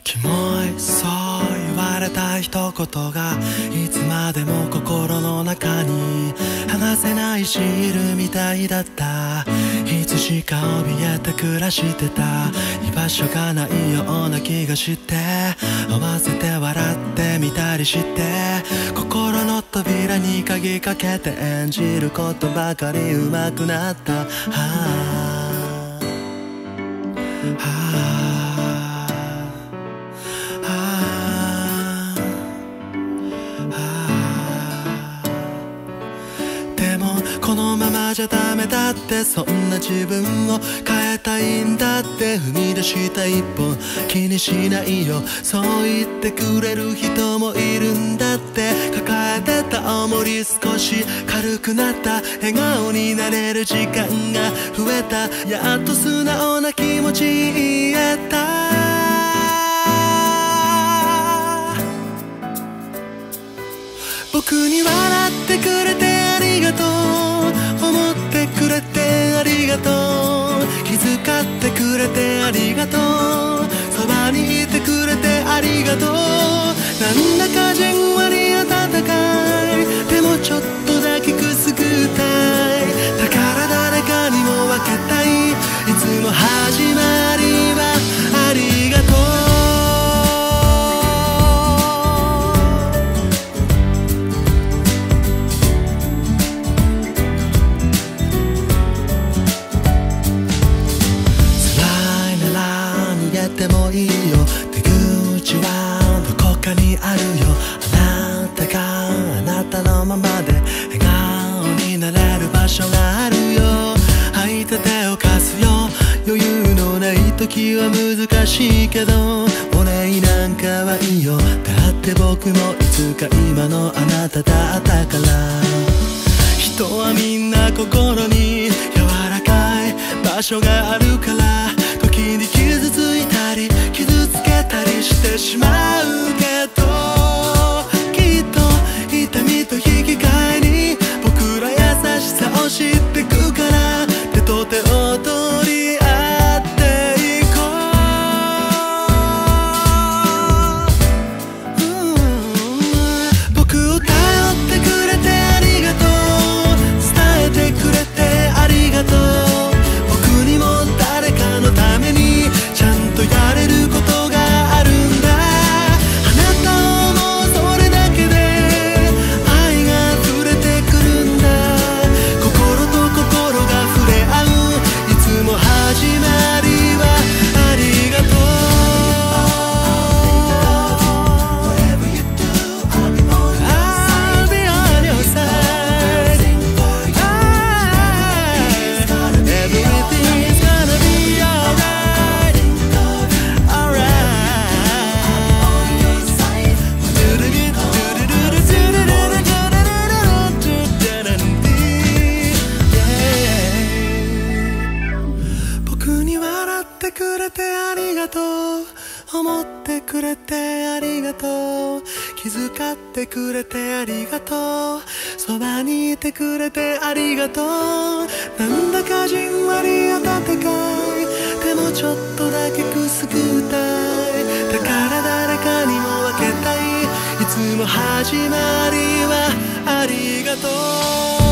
キモいそう言われた一言がいつまでも心の中に剥がせないシールみたいだった。いつしか怯えて暮らしてた。居場所がないような気がして合わせて笑ってみたりして、心の扉に鍵かけて演じることばかり上手くなった。はあはあでもこのままじゃダメだって、そんな自分を変えたいんだって。踏み出した一歩気にしないよ、そう言ってくれる人もいるんだって。抱えてた重り少し軽くなった。笑顔になれる時間が増えた。やっと素直な気持ち言えた。僕に笑ってくれてありがとう、思ってくれてありがとう、気遣ってくれてありがとう、そばにいてくれてありがとう。なんだかじんわり温かい、でもちょっとだけくすぐったい。だから誰かにも分けたい、いつも始まりはありがとう。でもいいよ、出口はどこかにあるよ。あなたがあなたのままで笑顔になれる場所があるよ。空いた手を貸すよ、余裕のない時は難しいけどお礼なんかはいいよ。だって僕もいつか今のあなただったから。人はみんな心に柔らかい場所があるから、時に傷ついたり傷つけたりしてしまうけど、きっと痛みと引き換えに僕ら優しさを知ってくから、手と手を取り合っていこう。僕を頼ってくれてありがとう、伝えてくれてありがとう。僕にも誰かのためにちゃんとやれることがあるんだ。あなたをもうそれだけで愛が溢れてくるんだ。心と心が触れ合う、いつも始まりはありがとう。I'll be on your side. Everything's gonna be alright. Alright. 僕に笑ってくれてありがとう、思ってくれてありがとう、気遣ってくれてありがとう、そばにいてくれてありがとう。なんだかじんわり温かい、でもちょっとだけくすぐったい。だから誰かにも分けたい、いつも始まりはありがとう。